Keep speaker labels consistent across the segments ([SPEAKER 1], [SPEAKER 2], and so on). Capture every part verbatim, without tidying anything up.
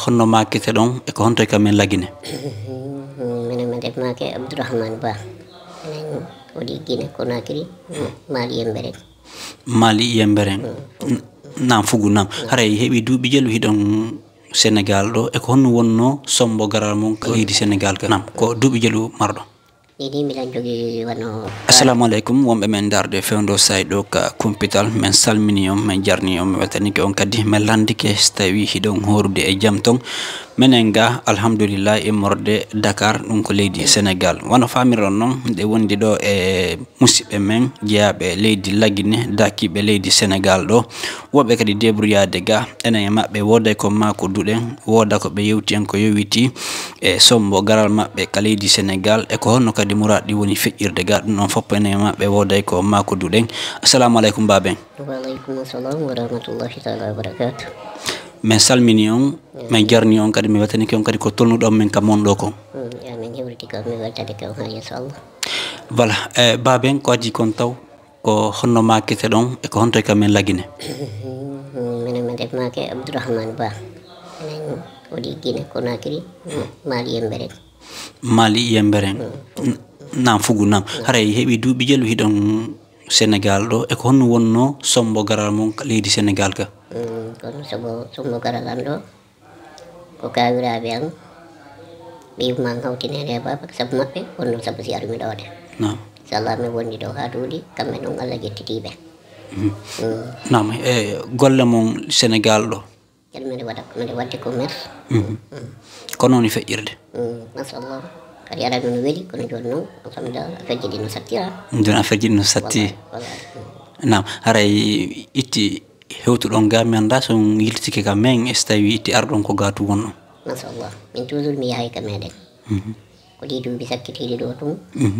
[SPEAKER 1] honno makete ɗon e ko honto e kamen lagine.
[SPEAKER 2] Minen mi def make Abdourahmane Ba minen waɗi Guinée Conakry Mali Yemberen.
[SPEAKER 1] Mali Yemberen nam fugu nam haray heɓi duuɓi jelu hiɗon Sénégal ɗo e ko honno wonno sombo garal mon ko leydi Sénégal ka nam ko duuɓi jelu marɗo.
[SPEAKER 2] Ini milan jogi wano.
[SPEAKER 1] Assalamu alaikum wonɓe men darde fewndo sayɗo ka kumpital men salmini on men jarni on mi weltanike on kadi men landike so tawi hiɗon horude e jaam ton minen ga alhamdulillah immorde Dakar ɗum ko leydi Sénégal wono famiron noon nde wondi ɗo e musidɓe men jeeyaɓe leydi Laguine dakiɓe leydi Sénégal ɗo woɓɓe kadi débrouillade ga enen e maɓɓe woda ko mako duɗen woda ko ɓe yewti en ko yowiti e sombo garal maɓɓe ka leydi Sénégal e ko honno kadi muraɗi woni feƴƴirde ga ɗum noon foppo enen e maɓɓe woday ko mako duɗen. Assalamu aleykum baben.
[SPEAKER 2] Wa aleykum assalam wa rahmatullahi taala wa barakatuh.
[SPEAKER 1] Men salmini on men jarni on kadi mi weltanike on kadi ko tolnuɗon men kam mon ɗo kon.
[SPEAKER 2] Ya min hewriti kam mi weltade kam ha yesso Allah.
[SPEAKER 1] Voilà e baben ko addi kon taw ko honno makete ɗon e ko honto e kamen Laguine.
[SPEAKER 2] Minen mi def make Abdourahmane Ba minen waɗi Guinée Conakry Mali Yemberen.
[SPEAKER 1] Mali Yemberen nam fugu nam haray heɓi duuɓi jelu hiɗon Sénégal ɗo e ko honno wonno sombo garal mon ka leydi Sénégal ka.
[SPEAKER 2] Kono sobo sombo garal am ɗo ko kawiraɓe an ɓiwma an hawtinede e baba saabu maɓɓe wonno saabu si armi ɗo de.
[SPEAKER 1] Nam
[SPEAKER 2] inchallah mi wondi ɗo ha duuɗi kamɓe noon Allah jettitiɓe.
[SPEAKER 1] nam e golle mon Sénégal ɗo
[SPEAKER 2] kadi mbiɗa waɗa mbiɗa wadde commerce.
[SPEAKER 1] ko noon e feƴƴirde.
[SPEAKER 2] machallah kadi aɗa no weeli kono joni noon alhamdulillah affaire ji ɗi no sattira.
[SPEAKER 1] joni affaire ji ɗi no satti nam haray itti hewtuɗon ga mi anda so yiltike ka men so tawi itti arɗon ko gatu wonɗon.
[SPEAKER 2] machallah min toujours mi yahay ka meɗen ko ɗi duuɓi sakkitiɗi ɗo tun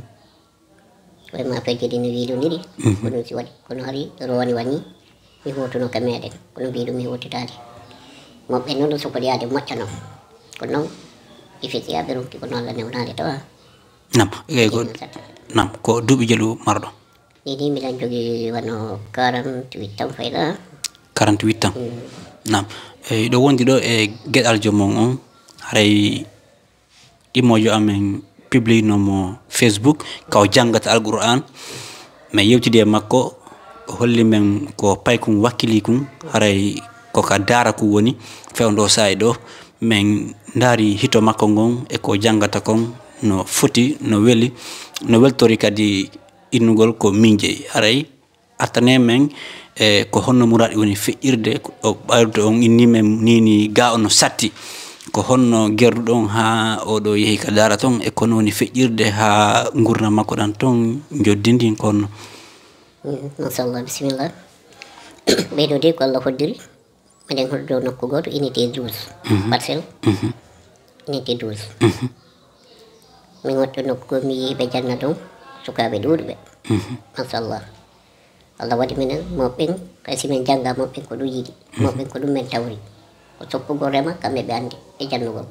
[SPEAKER 2] wayma affaire ji ɗi no wiilodiri ko ɗum si waɗi kono hari rowani wani mi hotuno ka meɗen kono mbiɗum mi hotitade moɓɓe noon ɗo sokoɗi yaade moƴƴano kono noon ifisiyaɓe ronki ko noon Allah newnade tawa.
[SPEAKER 1] nam e ko nam ko duuɓi jelu marɗo.
[SPEAKER 2] Ini milan jogi wano quarante-huit ans fayɗa.
[SPEAKER 1] quarante-huit ans nam e ɗo wondi ɗo e gueɗal jomon on haray ɗimojo amen publinomo Facebook kaw janggata alqur'an mais yewtide e makko holli men ko paykum wakkili kum haray koka dara ko woni fewndo sayi ɗo men daari hito makko ngon e ko janggata kon no foti no weli no weltori kadi innugol ko min jeeyi haray attane men e ko honno muraɗi woni feƴƴirde o ɓayrude on inni men nini ga ono satti ko honno gerduɗon ha oɗo yeehi ka dara ton e kono woni feƴƴirde ha gurdam makko ɗan ton joddindi konno.
[SPEAKER 2] machallah bisimillah ɓeyɗo de ko Allah hoddiri miɗen hoddo nokku goto unité douze parcelle unité douze min wotto nokku go mi yeehi ɓe janna dow sukaɓe ɗuɗuɓe machallah Allah waɗi minen moɓɓen kaysi min jangga moɓɓen ko ɗum yiiɗi moɓɓen ko ɗum men tawri ko soppugo rema kamɓe ɓe andi e jannugol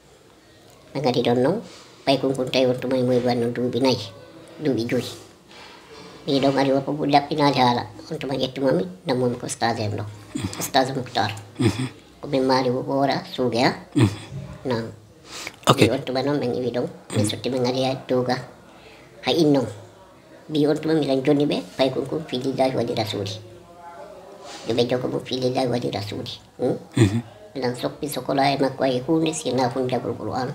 [SPEAKER 2] ɓe gadi ɗon noon paykon kon tawi on tuma moy wanno duuɓi nayyi duuɓi joyi ɗi ɗon ari woppo laɓɓinade haala on tuma ƴettumami nammomi ko stage em ɗo stage Mouhtar komin maari woora suugue ha non
[SPEAKER 1] ok
[SPEAKER 2] on tuma noon ɓen iwi ɗon min sotti min ari ha dowga ha innon mbi on tuma miɗen jonni ɓe paykon kon filillahi waɗi rasuli yoɓe jogo mo filillahi waɗi rasuli miɗen soppi sokola e makko ay hunde sina fun jagol qur'an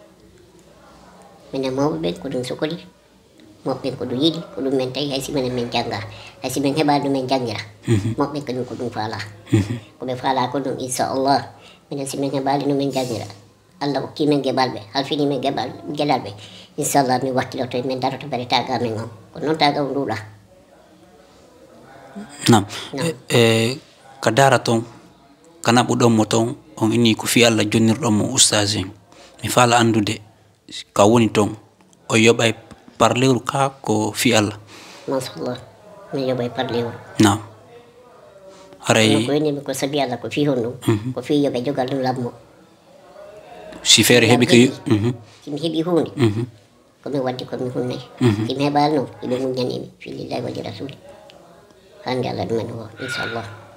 [SPEAKER 2] minen mawɓe ɓen ko ɗum sokoli moɓɓen ko ɗum yiɗi ko ɗum men tawi haysi minen min jangga haysi min heɓani ɗum men jangira moɓɓen kañum ko ɗum faala koɓe faala ko ɗum inchallah minen si min heɓali no min jangira Allah hokki men geɓalɓe halfini men geɓal gueɗal ɓe inchallah min wakkiloto min daroto bare taga men on ko noon taga o nduɗa.
[SPEAKER 1] nam e ka dara ton ka naɓuɗonmo ton on inni ko fi Allah jonnirɗonmo oustage en mi faala andude ka woni ton o yoɓay par lewru ka ko fi Allah.
[SPEAKER 2] machallah mi yoɓay par lewru
[SPEAKER 1] nam haray
[SPEAKER 2] ko winimi ko saabi Allah ko fi hon ɗum ko fi yoɓe jogal ɗum lammo
[SPEAKER 1] si feere heeɓi ko
[SPEAKER 2] simi heeɓi hunde komi waddi komi hunnayi simi heɓali noon yoɓe muñanimi filillahi waɗi rasuli hande Allah ɗumen o inchallah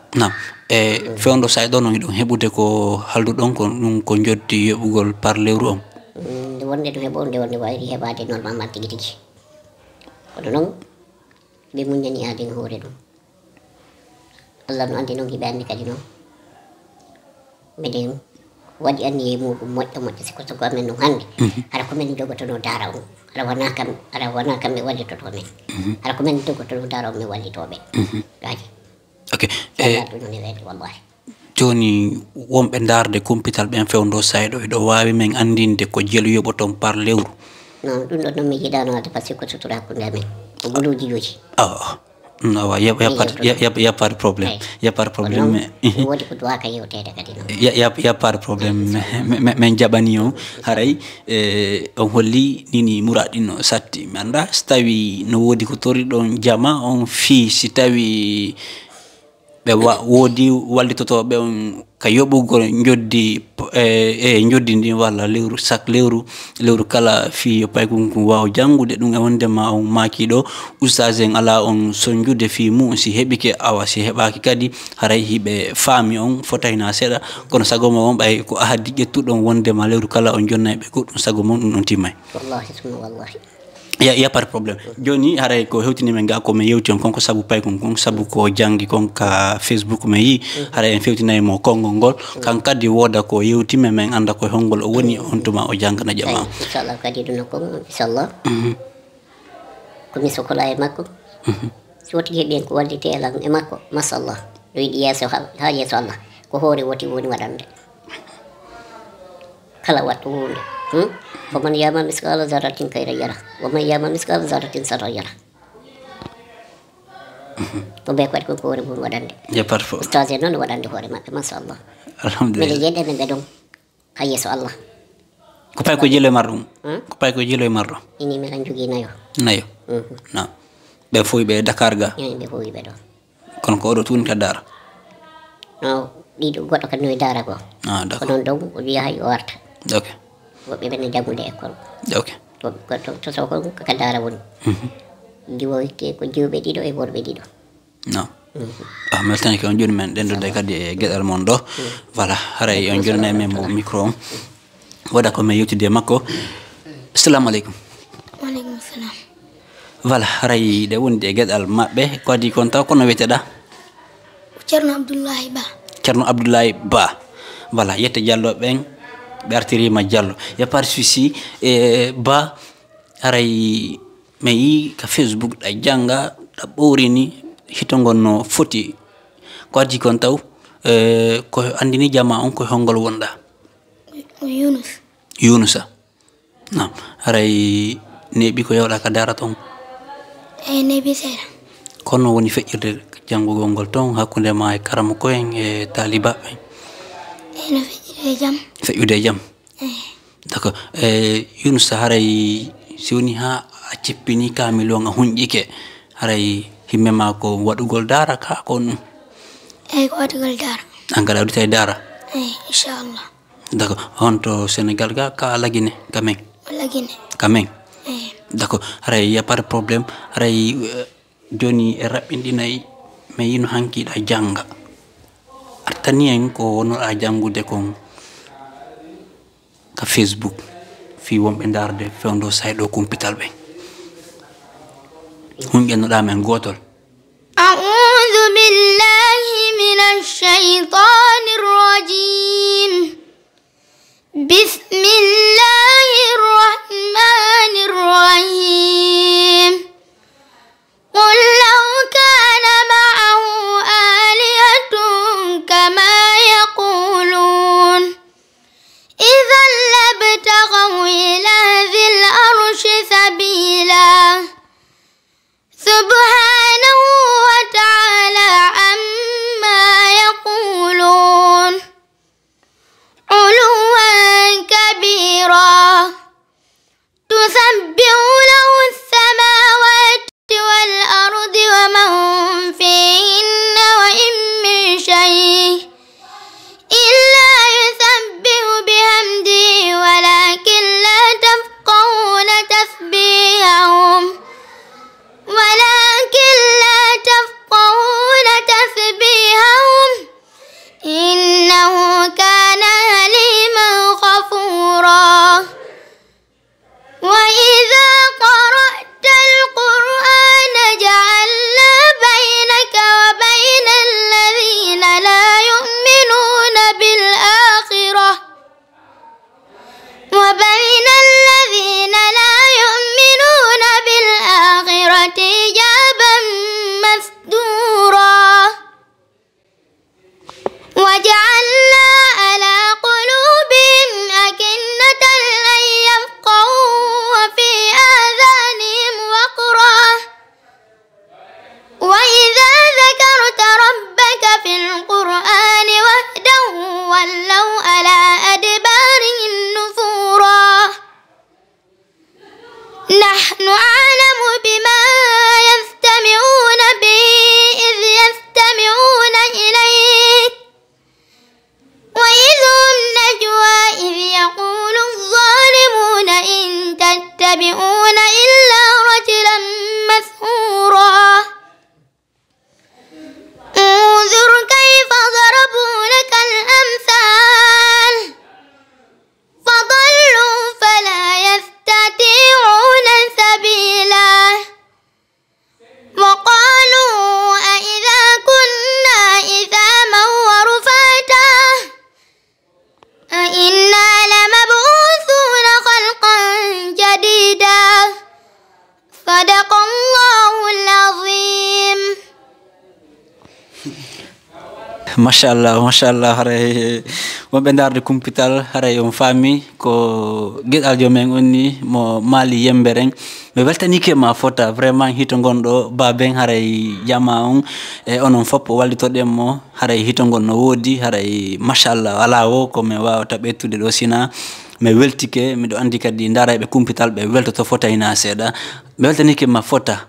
[SPEAKER 1] nam e fewndo say ɗon on ɗon heɓude ko halduɗon ko ɗum ko joddi yoɓugol par lewru on
[SPEAKER 2] nde wonde ɗum heɓo nde wonde wayri heɓade normalement tigi tigi kono noon ɓe muñani aden hoore ɗum Allah no andi noon hiɓe andi kadi noon mbeɗen waɗi anniye muɗum moƴƴo moƴƴo siko sogo amen noon hannde hara komin jogotono daara on ara wona kam ara wona kamɓe wallitoto men hara komin jogotono daara on min wallitoɓe gaji
[SPEAKER 1] ok e
[SPEAKER 2] wallahi
[SPEAKER 1] joni wonɓe darde kumpital ɓen fewndo sayɗo eɗo wawi men andinde ko jelu yoɓoton par lewru
[SPEAKER 2] non ɗum ɗon noon mi yiɗano wadde par ce que ko sutura hakkude amen ko guluji joji
[SPEAKER 1] awa ya pas de problème ya pas de problème
[SPEAKER 2] wodi ko duwaka yewtede kadi noon
[SPEAKER 1] ya pas de problème min jaɓani o haray on holli nini muraɗi no satti mi anda so tawi no wodi ko toriɗon jama on fi si tawi ɓe woodi wallitotoɓe on ka yoɓugol joddi e joddi ndi walla lewru chaque lewru lewru kala fi paykonko wawa janngude ɗum e wondema on makiɗo oustage en ala on soñjude fi mum si heɓike awa si heɓaki kadi haray hiɓe faami on fotayna seeɗa kono sagoma on ɓay ko ahadi ƴettuɗon wondema lewru kala on jonna ɓe goɗɗum sago mon ɗum ɗon timmay
[SPEAKER 2] wallahi summa wallahi
[SPEAKER 1] ya ya pas de problème joni haray ko hewtini men ga ko men yewti on konko sabu pay kon kon sabu ko jangi kon ka Facebook me yi haray en fewtinay mo kongol ngol kan kadi woda ko yewti men men anda ko hongol o woni on tuma o jangana jama
[SPEAKER 2] inshallah kadi dun ko inshallah ko mi sokola e makko si woti heɓi en ko wallite elan e makko masallah do yiɗi yeso ha yeso Allah ko hoore woti woni waɗande kala wattu hunde ومن يعمل مثقال ذرة خيرا يره ومن يعمل مثقال ذرة شرا يره to be ko ko hoore mum waɗande
[SPEAKER 1] ya parfo
[SPEAKER 2] ustage noon waɗande hoore maɓɓe machallah
[SPEAKER 1] alhamdulillah
[SPEAKER 2] mbiɗa yeɗene ɓe ɗon ha yeeso Allah
[SPEAKER 1] ko pay ko jelo e marɗum ko pay ko jelo e marɗo
[SPEAKER 2] ini miɗan jogui nayo
[SPEAKER 1] nayo non ɓe fof ɓe Dakar ga
[SPEAKER 2] ɓe fof ɓe ɗon
[SPEAKER 1] kono ko oɗo tuni ka Dara
[SPEAKER 2] no ɗiɗo goɗɗo kadi no e Dara go
[SPEAKER 1] ah
[SPEAKER 2] ko
[SPEAKER 1] d'accord
[SPEAKER 2] noon dow o wiya o warta
[SPEAKER 1] ok
[SPEAKER 2] woɓɓe ɓene jaggude école
[SPEAKER 1] ok
[SPEAKER 2] to so ko kaka Dara woni jiwoyte ko jiwɓe ɗiɗo e worɓe ɗiɗo
[SPEAKER 1] non ah meltani ko on joni men ɗendude kadi e gueɗal mon ɗo voilà haray on jonnay men mo micro on waɗa ko men yewtide e makko assalamu aleykum
[SPEAKER 3] waleykum salam
[SPEAKER 1] voilà haray ɗe wondi e gueɗal maɓɓe ko adi kon taw kono wiyeteɗa
[SPEAKER 3] ceerno abdoullahi ba
[SPEAKER 1] ceerno abdoulaye ba voilà yette diallo ɓen ɓe artirima diallo ya par souci e ba haray mi yi ka Facebook ɗa janga ɗa ɓowrini hito gonno foti ko addi kon taw ko andini jama on koye hongol wonɗa
[SPEAKER 3] yunus
[SPEAKER 1] yunusa nam haray neeɓi ko yewɗa ka dara toon
[SPEAKER 3] e neeɓi seeɗa
[SPEAKER 1] kono woni feƴƴirde janngugol ngol toon hakkude ma e karama koyen e talibaɓe
[SPEAKER 3] e no feƴƴire jaam
[SPEAKER 1] feƴƴude e jaam d' accord e yunusa haray si woni ha a cippini kamil on a hunƴike haray himme ma ko waɗugol dara ka ko ɗum
[SPEAKER 3] eyyi ko waɗugol dara
[SPEAKER 1] an gaɗa waɗita e dara
[SPEAKER 3] eyyi inchallah
[SPEAKER 1] d' accord on to Sénégal ga ka lagine kamen
[SPEAKER 3] lagine
[SPEAKER 1] kamen
[SPEAKER 3] eyyi
[SPEAKER 1] d' accord haray ya pas de probléme haray joni e raɓɓinɗinayi mi yino hankiɗa janga artani en ko wonoɗa jangude kon ka Facebook fi wonɓe darde fewndo sayɗo kumpital ɓen hunƴennoɗa men gotol
[SPEAKER 3] أعوذ بالله من الشيطان الرجيم بسم الله الرحمن الرحيم قل لو كان معه آلهة كما يقولون إذا لابتغوا إلى ذي العرش سبيلا سبحانه وتعالى عما يقولون علوا كبيرا تسبح له السماوات
[SPEAKER 1] Mashallah, mashallah, hare wonɓe darde kumpital hare on faami ko gueɗal jomen on ni mo maali yemberen mi weltanike ma fota vraiment hito gonɗo baben haray jama on e onon fof wallitoɗenmo haray hito gon no woodi haray machallah ala o komi wawata ɓettude ɗo sina mi weltike miɗo andi kadi daraɓe kumpital ɓe weltoto fotayna seeɗa mi weltanike ma fota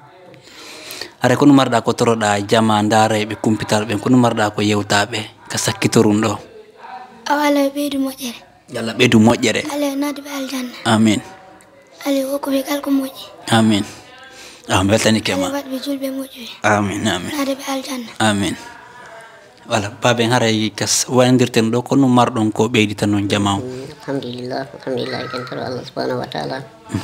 [SPEAKER 1] hare ko numarɗa ko toroɗa jama darayɓe kumpital ɓen ko numarɗa ko yewtaɓe ka sakkitorum ɗo
[SPEAKER 3] awala ɓeydu moƴƴere
[SPEAKER 1] yalla ɓeydu moƴƴere
[SPEAKER 3] ala nadɓe aljanna
[SPEAKER 1] amin
[SPEAKER 3] ala hokkuɓe kalko moƴƴi
[SPEAKER 1] amin ah mi weltanike ma
[SPEAKER 3] waɗɓe julɓe moƴƴuɓe
[SPEAKER 1] amin amin
[SPEAKER 3] nadɓe aljanna
[SPEAKER 1] amin voilà baben haray kas wayndirten ɗo ko numarɗon ko ɓeydita noon jama o
[SPEAKER 2] alhamdulillah alhamdulillah ken toro allah subhanahu wa taala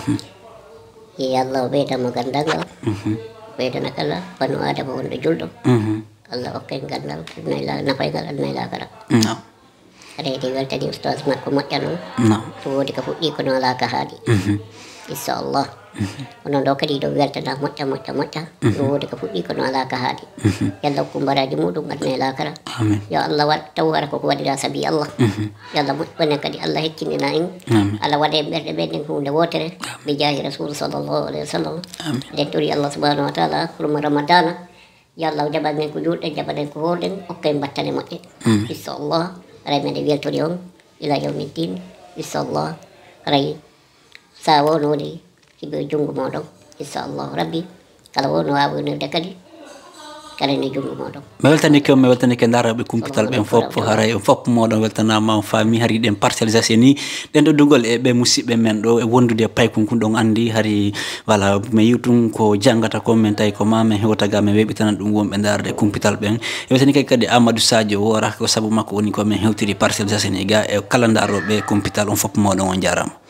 [SPEAKER 2] ya allah ɓeydamo gandangal ɓeydana kala banu adama wonɗo julɗo allah hokken gandal adnayla nafaygal adnaylakara aɗa weltani oustage makko moƴƴa noon to woodi ko fuɗɗi kono ala ka haaɗi inchallah onon ɗo kadi ɗo weltana moƴƴa moƴƴa moƴƴa to woodi ko fuɗɗi kono ala ka haaɗi yallah hokku mbaraji muɗum adnaylakara yo allah waɗ taw wara koko waɗira saabi allah yallah moƴƴone kadi allah heccinɗina en allah waɗe ɓerɗe ɓenɗen hunde wotere ɓe jaahi rasul sallllahu alayhi wa sallam eɗen tori allah subhanahu wa taala hurma ramadana yallah jaɓan men ko julɗen jaɓanen ko hoorɗen hokken battane moƴƴe inchallah aray meɗe weltori on ila yawmiddin inchallah aray sa wonode hiɓe junngo moɗon inchallah rabbi kala wono wawonirde kadi kala ne junngo moɗon
[SPEAKER 1] mi weltanike mi weltanike daraɓe kumpital ɓen fof haray on fof moɗon weltanama on faami hari ɗen parcélisation ni ɗen ɗo dugol e ɓe musidɓe men ɗo e wondude paykum kun ɗon andi hari voilà mi yiwtum ko janggata ko min tawi ko ma min hewtaga min weɓitanan ɗum wonɓe darde kumpital ɓen e weltanike kadi amadou sadio woraka ko saabu makko woni ko min hewtiri parcélisation ni ga e kala daroɓe kumpital on fof moɗon on jarama